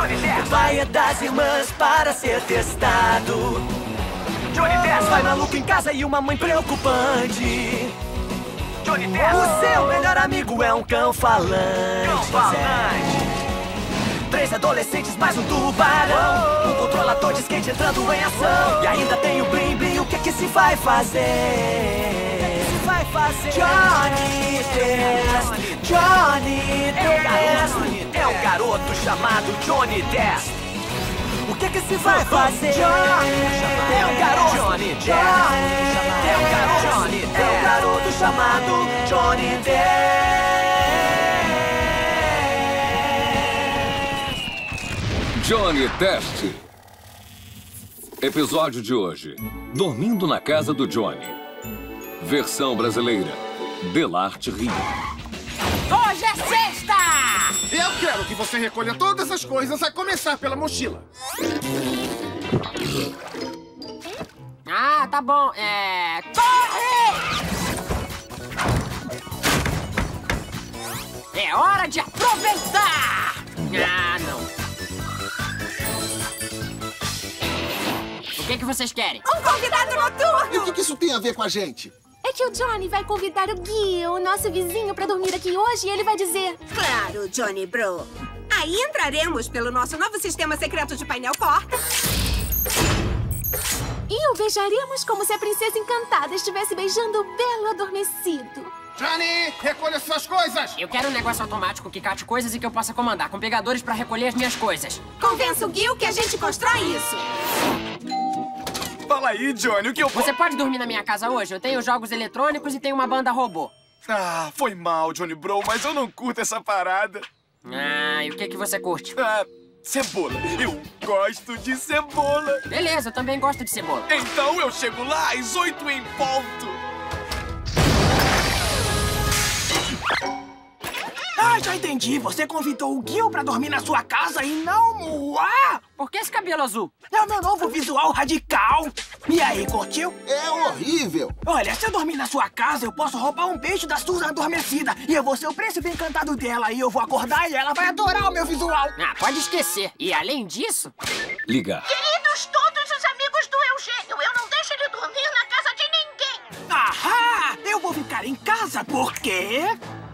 Johnny Test. O pai é das irmãs para ser testado. Johnny Test. Pai maluco em casa e uma mãe preocupante. Johnny Test. O seu melhor amigo é um cão falante. Cão falante. 3 adolescentes mais um tubarão. Um controlador de skate entrando em ação. E ainda tem o Blim Blim, o que é que se vai fazer? Johnny Test. Johnny Test. É o garoto chamado Johnny Test. O que é que se vai fazer? É o garoto Johnny Test. É o garoto Johnny Test. É o garoto chamado Johnny Test. Johnny Test. Episódio de hoje: Dormindo na casa do Johnny. Versão brasileira: Delarte Rio. Hoje é sexta! Eu quero que você recolha todas essas coisas, a começar pela mochila. Ah, tá bom. Corre! É hora de aproveitar! Ah, não. O que vocês querem? Um convidado noturno! E o que isso tem a ver com a gente? É que o Johnny vai convidar o Gui, o nosso vizinho, pra dormir aqui hoje e ele vai dizer... Claro, Johnny Bro. Aí entraremos pelo nosso novo sistema secreto de painel porta. E o beijaremos como se a princesa encantada estivesse beijando o belo adormecido. Johnny, recolha suas coisas! Eu quero um negócio automático que cate coisas e que eu possa comandar, com pegadores pra recolher as minhas coisas. Convença o Gil que a gente constrói isso. Fala aí, Johnny, o que eu posso... Você pode dormir na minha casa hoje? Eu tenho jogos eletrônicos e tenho uma banda robô. Ah, foi mal, Johnny Bro, mas eu não curto essa parada. Ah, e o que você curte? Ah, cebola. Eu gosto de cebola. Beleza, eu também gosto de cebola. Então eu chego lá às 8 em ponto. Ah, já entendi. Você convidou o Gil pra dormir na sua casa e não Moá! Por que esse cabelo azul? É o meu novo visual radical. E aí, curtiu? É horrível. Olha, se eu dormir na sua casa, eu posso roubar um beijo da Susan adormecida. E eu vou ser o príncipe encantado dela. E eu vou acordar e ela vai adorar o meu visual. Ah, pode esquecer. E além disso... Ligar. Queridos todos os amigos do Eugênio, eu não deixo ele dormir na casa de ninguém. Ahá! Eu vou ficar em casa porque...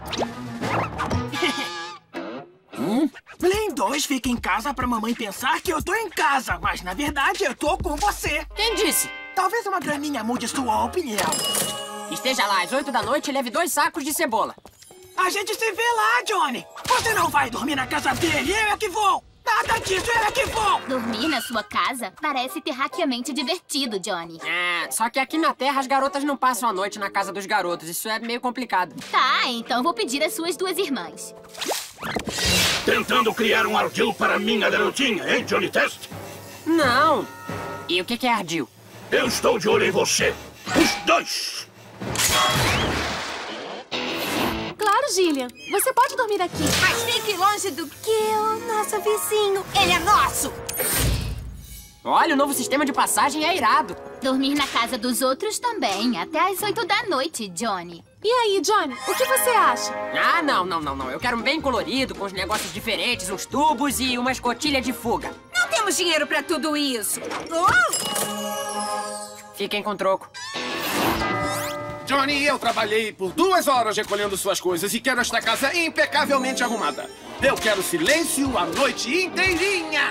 Blim 2 fica em casa pra mamãe pensar que eu tô em casa, mas na verdade eu tô com você. Quem disse? Talvez uma graminha mude sua opinião. Esteja lá às 8 da noite e leve 2 sacos de cebola. A gente se vê lá, Johnny. Você não vai dormir na casa dele, eu é que vou. Nada disso, eu é que vou. Dormir na sua casa parece terraqueamente divertido, Johnny. Ah, só que aqui na Terra as garotas não passam a noite na casa dos garotos. Isso é meio complicado. Tá, então vou pedir às suas 2 irmãs. Tentando criar um ardil para minha garotinha, hein, Johnny Test? Não. E o que é ardil? Eu estou de olho em você. Os dois. Claro, Gillian. Você pode dormir aqui. Mas fique longe do Gil, nosso vizinho. Ele é nosso. Olha, o novo sistema de passagem é irado. Dormir na casa dos outros também, até às 8 da noite, Johnny. E aí, Johnny, o que você acha? Ah, não. Eu quero um bem colorido, com os negócios diferentes, uns tubos e uma escotilha de fuga. Não temos dinheiro pra tudo isso. Fiquem com troco. Johnny, eu trabalhei por 2 horas recolhendo suas coisas e quero esta casa impecavelmente arrumada. Eu quero silêncio a noite inteirinha.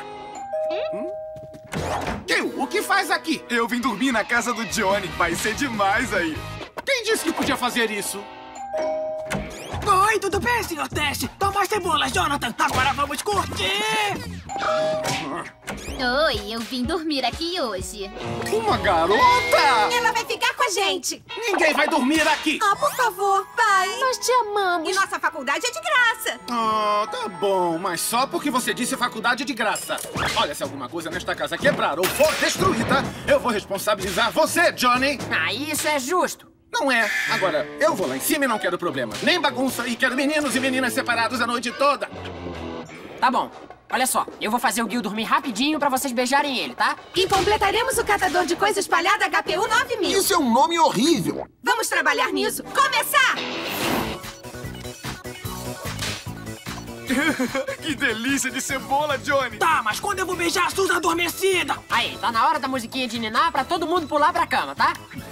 Gil, o que faz aqui? Eu vim dormir na casa do Johnny. Vai ser demais aí. Quem disse que podia fazer isso? Oi, tudo bem, Sr. Test? Toma as cebolas, Jonathan. Agora vamos curtir. Oi, eu vim dormir aqui hoje. Uma garota! Ela vai ficar com a gente. Ninguém vai dormir aqui. Ah, por favor, pai. Nós te amamos. E nossa faculdade é de graça. Ah, tá bom, mas só porque você disse faculdade de graça. Olha, se alguma coisa nesta casa quebrar ou for destruída, eu vou responsabilizar você, Johnny. Ah, isso é justo. Não é. Agora, eu vou lá em cima e não quero problema. Nem bagunça e quero meninos e meninas separados a noite toda. Tá bom. Olha só, eu vou fazer o Gil dormir rapidinho pra vocês beijarem ele, tá? E completaremos o catador de coisa espalhada HPU 9000. Isso é um nome horrível. Vamos trabalhar nisso. Começar! Que delícia de cebola, Johnny! Tá, mas quando eu vou beijar a Susan adormecida? Aí, tá na hora da musiquinha de ninar pra todo mundo pular pra cama, tá?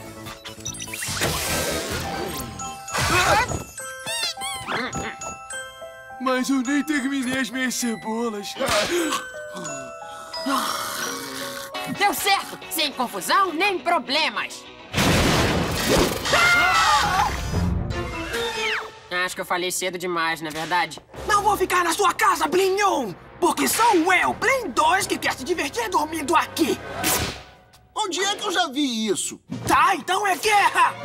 Mas eu nem terminei as minhas cebolas. Deu certo! Sem confusão nem problemas! Acho que eu falei cedo demais, não é verdade? Não vou ficar na sua casa, Blinho! Porque sou eu, Blin 2, que quer se divertir dormindo aqui! Onde é que eu já vi isso? Tá, então é guerra!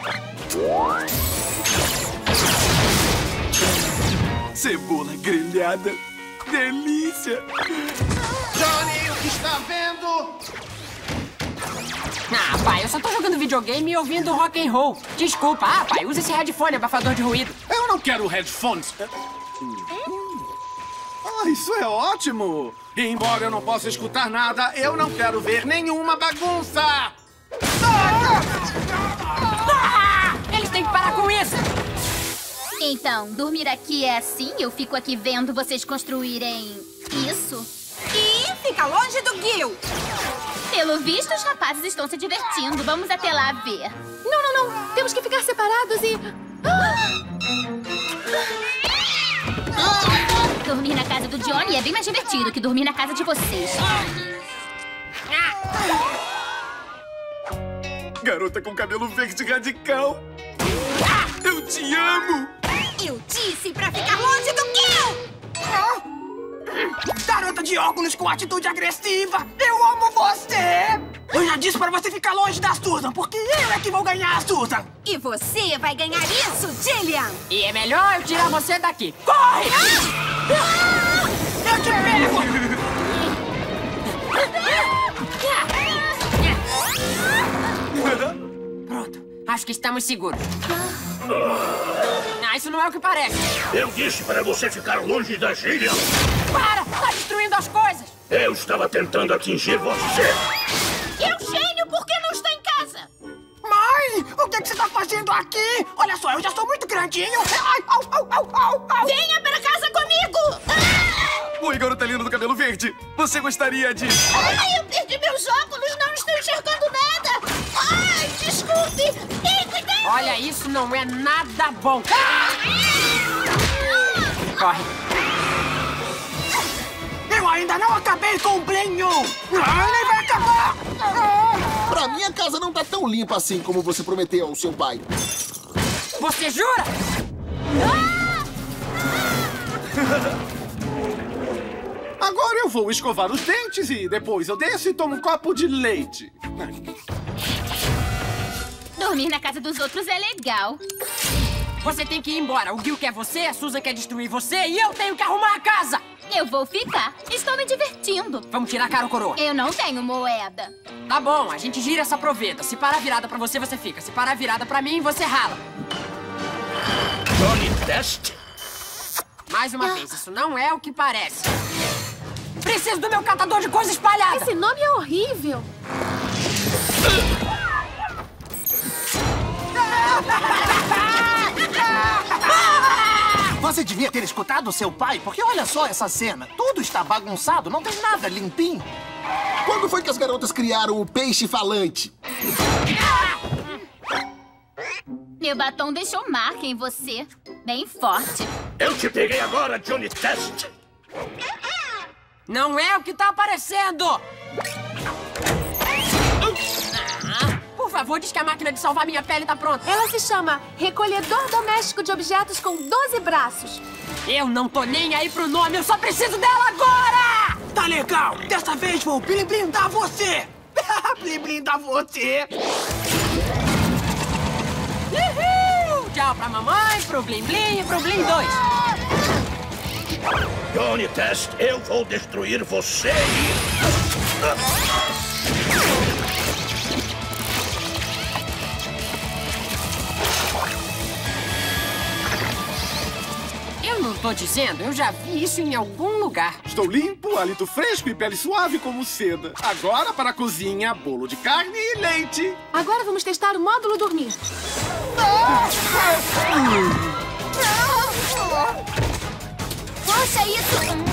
Cebola grelhada. Delícia! Johnny, o que está vendo? Ah, pai, eu só tô jogando videogame e ouvindo rock and roll. Desculpa. Ah, pai, usa esse headphone, abafador de ruído. Eu não quero headphones. Isso é ótimo! E embora eu não possa escutar nada, eu não quero ver nenhuma bagunça! Eles têm que parar com isso! Então, dormir aqui é assim? Eu fico aqui vendo vocês construírem isso? E fica longe do Gil! Pelo visto, os rapazes estão se divertindo. Vamos até lá ver. Não. Temos que ficar separados e... Dormir na casa do Johnny é bem mais divertido que dormir na casa de vocês. Garota com cabelo verde radical. Eu te amo! Eu disse pra ficar longe do Gil! Garota de óculos com atitude agressiva! Eu amo você! Eu já disse pra você ficar longe da Susan, porque eu é que vou ganhar a Susan! E você vai ganhar isso, Jillian! E é melhor eu tirar você daqui. Corre! Eu te pego! Pronto, acho que estamos seguros. Ah, isso não é o que parece. Eu disse para você ficar longe da Jillian. Para! Tá destruindo as coisas! Eu estava tentando atingir você. Eugênio, por que não está em casa? Mãe, o que você está fazendo aqui? Olha só, eu já sou muito grandinho. Ai, au. Venha para casa comigo! Oi, garota linda do cabelo verde. Você gostaria de... Ai, eu perdi meus óculos, não estou enxergando nada! Ai, desculpe! Olha, isso não é nada bom. Corre. Eu ainda não acabei com o Blinho! Nem vai acabar! Pra mim, a casa não tá tão limpa assim como você prometeu ao seu pai. Você jura? Agora eu vou escovar os dentes e depois eu desço e tomo um copo de leite. Dormir na casa dos outros é legal. Você tem que ir embora. O Gil quer você, a Susan quer destruir você e eu tenho que arrumar a casa. Eu vou ficar. Estou me divertindo. Vamos tirar cara ou coroa? Eu não tenho moeda. Tá bom, a gente gira essa proveta. Se parar virada pra você, você fica. Se parar virada pra mim, você rala. Johnny Test? Mais uma vez, isso não é o que parece. Preciso do meu catador de coisa espalhada. Esse nome é horrível. Você devia ter escutado seu pai, porque olha só essa cena. Tudo está bagunçado, não tem nada limpinho. Quando foi que as garotas criaram o peixe falante? Meu batom deixou marca em você. Bem forte. Eu te peguei agora, Johnny Test. Não é o que tá aparecendo. Por favor, diz que a máquina de salvar minha pele tá pronta. Ela se chama Recolhedor Doméstico de Objetos com 12 braços. Eu não tô nem aí pro nome, eu só preciso dela agora! Tá legal, dessa vez vou blindar você. Blindar você. Uhul! Tchau pra mamãe, pro Blim Blim e pro Blim 2. Johnny Test, eu vou destruir você e... Eu não tô dizendo, eu já vi isso em algum lugar. Estou limpo, hálito fresco e pele suave como seda. Agora para a cozinha, bolo de carne e leite. Agora vamos testar o módulo dormir. Puxa isso!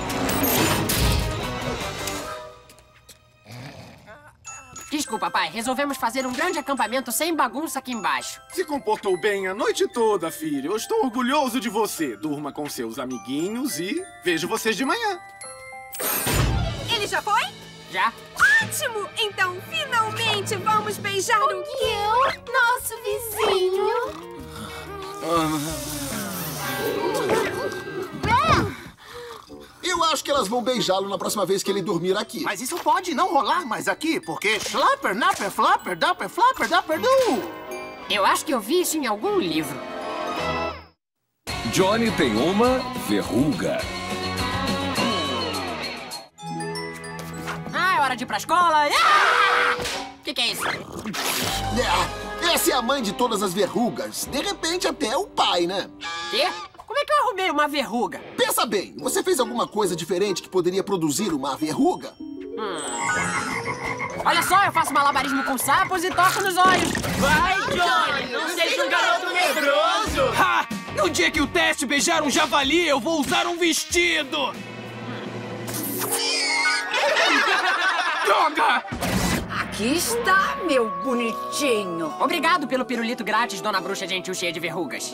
Desculpa, pai. Resolvemos fazer um grande acampamento sem bagunça aqui embaixo. Se comportou bem a noite toda, filho. Eu estou orgulhoso de você. Durma com seus amiguinhos e vejo vocês de manhã. Ele já foi? Já. Ótimo! Então, finalmente, vamos beijar o Gil, nosso vizinho. Eu acho que elas vão beijá-lo na próxima vez que ele dormir aqui. Mas isso pode não rolar mais aqui, porque Schlapper, Napper, Flapper, Dapper, Flapper, Dapper, Do. Eu acho que eu vi isso em algum livro. Johnny tem uma verruga. Ah, é hora de ir pra escola. Ah! Que é isso? Essa é a mãe de todas as verrugas. De repente, até o pai, né? Quê? Como é que eu arrumei uma verruga? Pensa bem, você fez alguma coisa diferente que poderia produzir uma verruga? Olha só, eu faço malabarismo com sapos e toco nos olhos. Vai, Johnny! Não seja um garoto medroso! Ha! No dia que o teste beijar um javali, eu vou usar um vestido! Droga! Aqui está, meu bonitinho. Obrigado pelo pirulito grátis, dona bruxa gentil cheia de verrugas.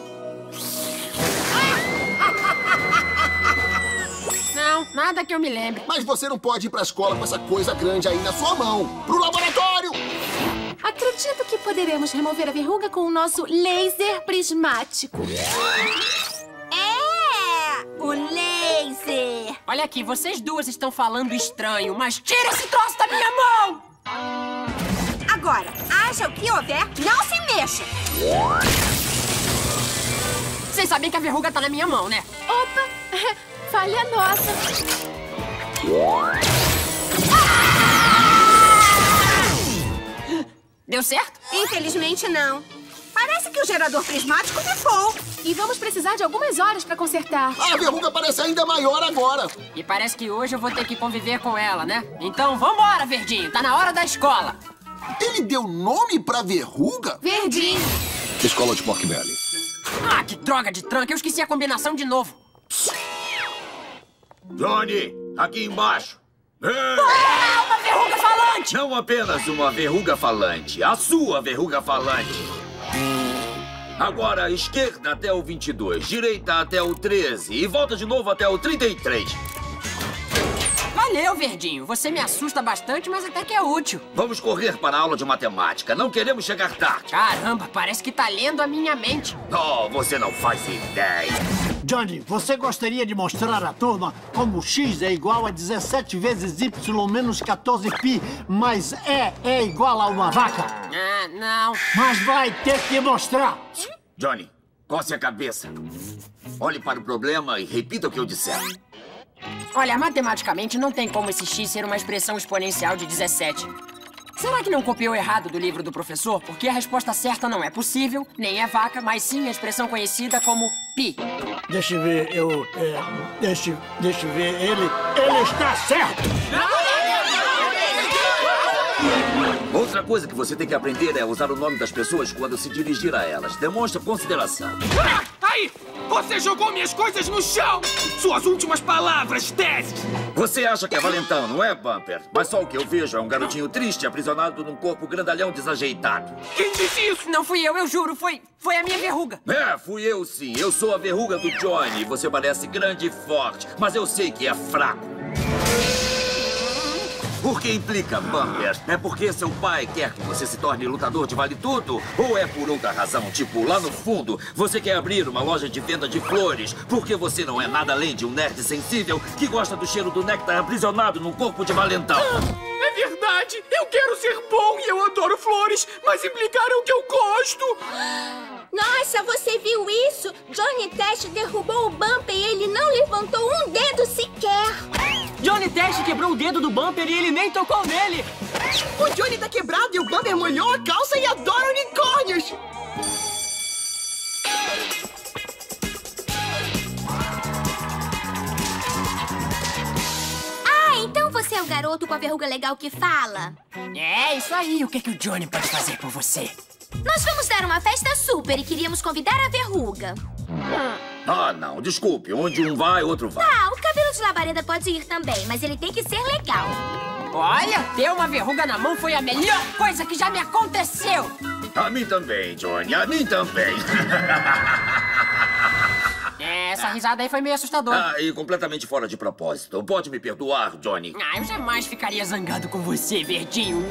Não, nada que eu me lembre. Mas você não pode ir pra escola com essa coisa grande aí na sua mão. Pro laboratório! Acredito que poderemos remover a verruga com o nosso laser prismático. O laser! Olha aqui, vocês duas estão falando estranho, mas tira esse troço da minha mão! Agora, haja o que houver, não se mexa! Vocês sabem que a verruga tá na minha mão, né? Opa! Falha nossa! Deu certo? Infelizmente, não. Parece que o gerador prismático pifou. E vamos precisar de algumas horas pra consertar. A verruga parece ainda maior agora. E parece que hoje eu vou ter que conviver com ela, né? Então vambora, Verdinho. Tá na hora da escola. Ele deu nome pra verruga? Verdinho. Escola de Pork Belly. Ah, que droga de tranca. Eu esqueci a combinação de novo. Johnny, aqui embaixo. Ah, uma verruga falante! Não apenas uma verruga falante, a sua verruga falante. Agora, esquerda até o 22, direita até o 13 e volta de novo até o 33. Valeu, Verdinho. Você me assusta bastante, mas até que é útil. Vamos correr para a aula de matemática. Não queremos chegar tarde. Caramba, parece que tá lendo a minha mente. Oh, você não faz ideia. Johnny, você gostaria de mostrar à turma como x é igual a 17 vezes y menos 14π, mas é igual a uma vaca? Ah, não. Mas vai ter que mostrar. Johnny, coce a cabeça. Olhe para o problema e repita o que eu disser. Olha, matematicamente não tem como esse x ser uma expressão exponencial de 17. Será que não copiou errado do livro do professor? Porque a resposta certa não é possível, nem é vaca, mas sim a expressão conhecida como pi. Deixa eu ver, deixa eu ver, ele está certo! Outra coisa que você tem que aprender é usar o nome das pessoas quando se dirigir a elas. Demonstra consideração. Aí! Você jogou minhas coisas no chão! Suas últimas palavras, teste! Você acha que é valentão, não é, Bumper? Mas só o que eu vejo é um garotinho triste aprisionado num corpo grandalhão desajeitado. Quem disse isso? Não fui eu juro. Foi a minha verruga. É, fui eu sim. Eu sou a verruga do Johnny. Você parece grande e forte, mas eu sei que é fraco. Por que implica, Bumper? É porque seu pai quer que você se torne lutador de vale tudo? Ou é por outra razão, tipo, lá no fundo, você quer abrir uma loja de venda de flores porque você não é nada além de um nerd sensível que gosta do cheiro do néctar aprisionado num corpo de valentão? É verdade! Eu quero ser bom e eu adoro flores, mas implicar é o que eu gosto! Nossa, você viu isso? Johnny Test derrubou o Bumper e ele não levantou um dedo sequer. Johnny Test quebrou o dedo do Bumper e ele nem tocou nele. O Johnny tá quebrado e o Bumper molhou a calça e adora unicórnios. Ah, então você é o garoto com a verruga legal que fala? É, isso aí. O que o Johnny pode fazer por você? Nós vamos dar uma festa super e queríamos convidar a verruga. Ah, não. Desculpe. Onde um vai, outro vai. Ah, o cabelo de labareda pode ir também, mas ele tem que ser legal. Olha, ter uma verruga na mão foi a melhor coisa que já me aconteceu. A mim também, Johnny. A mim também. Essa risada aí foi meio assustadora. E completamente fora de propósito. Pode me perdoar, Johnny. Eu jamais ficaria zangado com você, Verdinho.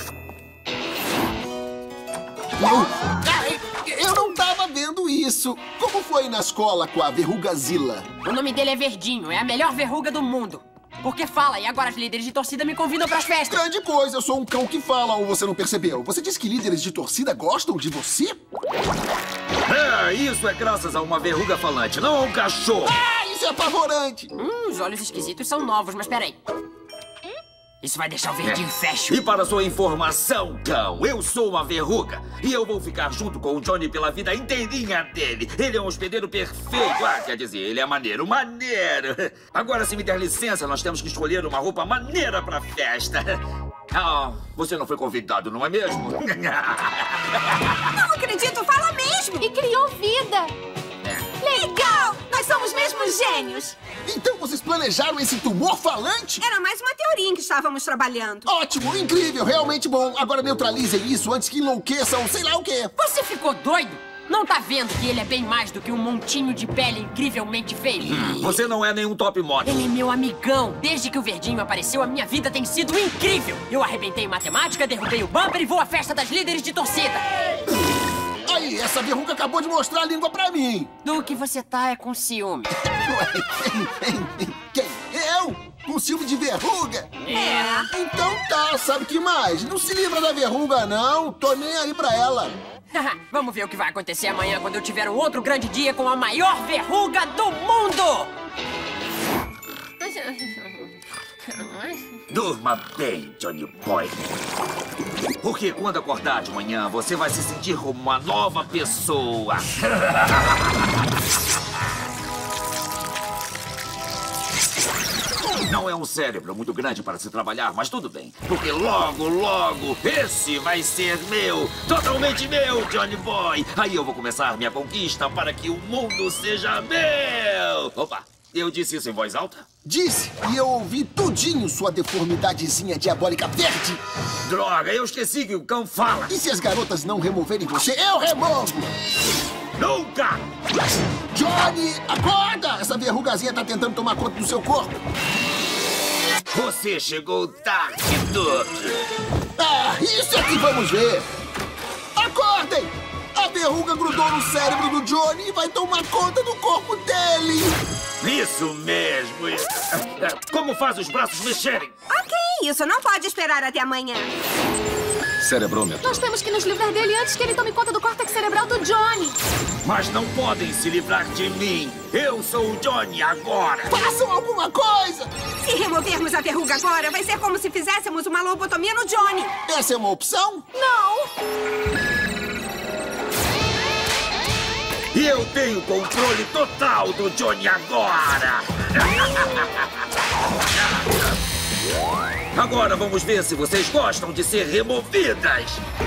Eu não tava vendo isso. Como foi na escola com a Verrugazilla? O nome dele é Verdinho, é a melhor verruga do mundo. Porque fala, e agora as líderes de torcida me convidam pras festas. Grande coisa, eu sou um cão que fala, ou você não percebeu? Você disse que líderes de torcida gostam de você? Isso é graças a uma verruga falante, não a um cachorro. Isso é apavorante. Os olhos esquisitos são novos, mas peraí. Isso vai deixar o Verdinho fashion. E para sua informação, cão, eu sou uma verruga. E eu vou ficar junto com o Johnny pela vida inteirinha dele. Ele é um hospedeiro perfeito. Quer dizer, ele é maneiro. Agora, se me der licença, nós temos que escolher uma roupa maneira pra festa. Você não foi convidado, não é mesmo? Não acredito, fala mesmo. E criou vida. Legal! Nós somos mesmo gênios. Então vocês planejaram esse tumor falante? Era mais uma teoria em que estávamos trabalhando. Ótimo, incrível, realmente bom. Agora neutralizem isso antes que enlouqueçam, sei lá o quê. Você ficou doido? Não tá vendo que ele é bem mais do que um montinho de pele incrivelmente feio? Você não é nenhum top model. Ele é meu amigão. Desde que o Verdinho apareceu, a minha vida tem sido incrível. Eu arrebentei em matemática, derrubei o bumper e vou à festa das líderes de torcida. Aí, essa verruga acabou de mostrar a língua pra mim. Do que você tá é com ciúme. Quem? Eu? Com ciúme de verruga? Então tá, sabe o que mais? Não se livra da verruga, não. Tô nem aí pra ela. Vamos ver o que vai acontecer amanhã quando eu tiver um outro grande dia com a maior verruga do mundo! Durma bem, Johnny Boy. Porque quando acordar de manhã, você vai se sentir como uma nova pessoa. Não é um cérebro muito grande para se trabalhar, mas tudo bem. Porque logo, logo, esse vai ser meu. Totalmente meu, Johnny Boy. Aí eu vou começar minha conquista para que o mundo seja meu. Opa, eu disse isso em voz alta? Disse, e eu ouvi tudinho, sua deformidadezinha diabólica verde. Droga, eu esqueci que o cão fala. E se as garotas não removerem você, eu removo. Nunca! Johnny, acorda! Essa verrugazinha tá tentando tomar conta do seu corpo. Você chegou tarde, Duck. Isso é que vamos ver. Acordem! A verruga grudou no cérebro do Johnny e vai tomar conta do corpo dele. Isso mesmo. Como faz os braços mexerem? Ok, isso não pode esperar até amanhã. Cerebrômetro. Nós temos que nos livrar dele antes que ele tome conta do córtex cerebral do Johnny. Mas não podem se livrar de mim. Eu sou o Johnny agora. Façam alguma coisa! Se removermos a verruga agora, vai ser como se fizéssemos uma lobotomia no Johnny. Essa é uma opção? Não! E eu tenho controle total do Johnny agora! Agora vamos ver se vocês gostam de ser removidas!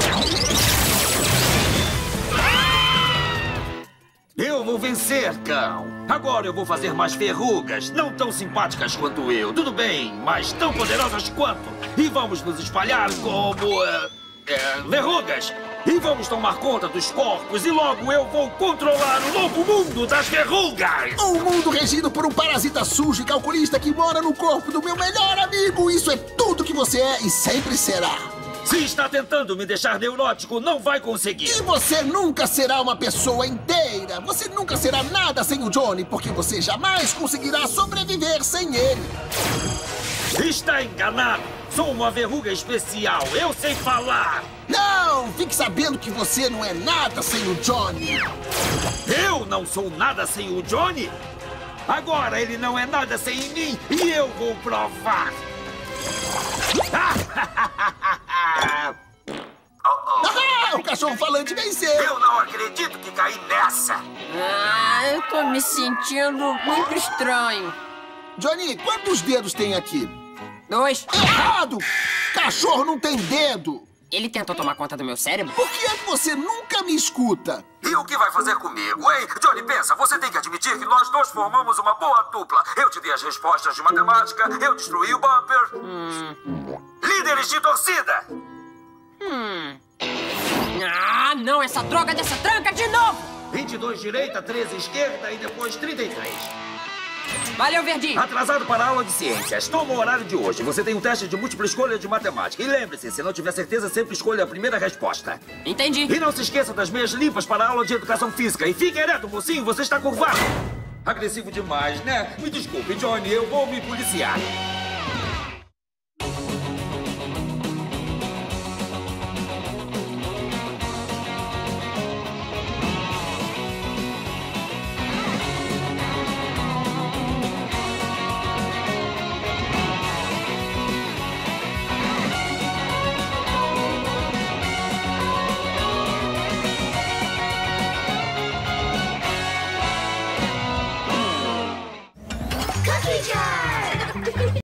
Eu vou vencer, cão! Agora eu vou fazer mais verrugas, não tão simpáticas quanto eu, tudo bem, mas tão poderosas quanto! E vamos nos espalhar como... verrugas! E vamos tomar conta dos corpos e logo eu vou controlar o novo mundo das verrugas! Um mundo regido por um parasita sujo e calculista que mora no corpo do meu melhor amigo! Isso é tudo que você é e sempre será! Se está tentando me deixar neurótico, não vai conseguir! E você nunca será uma pessoa inteira! Você nunca será nada sem o Johnny, porque você jamais conseguirá sobreviver sem ele! Está enganado! Sou uma verruga especial, eu sei falar! Não! Fique sabendo que você não é nada sem o Johnny! Eu não sou nada sem o Johnny? Agora ele não é nada sem mim e eu vou provar! O cachorro falante venceu! Eu não acredito que caí nessa! Eu tô me sentindo muito estranho. Johnny, quantos dedos tem aqui? 2. Errado! Cachorro não tem dedo! Ele tentou tomar conta do meu cérebro? Por que é que você nunca me escuta? E o que vai fazer comigo, hein? Johnny, pensa, você tem que admitir que nós dois formamos uma boa dupla. Eu te dei as respostas de matemática, eu destruí o bumper. Líderes de torcida! Ah, não, essa droga dessa tranca de novo! 22 direita, 13 esquerda e depois 33. Valeu, Verdinho. Atrasado para a aula de ciências. Toma o horário de hoje. Você tem um teste de múltipla escolha de matemática. E lembre-se, se não tiver certeza, sempre escolha a primeira resposta. Entendi. E não se esqueça das meias limpas para a aula de educação física. E fique ereto, mocinho, você está curvado. Agressivo demais, né? Me desculpe, Johnny, eu vou me policiar.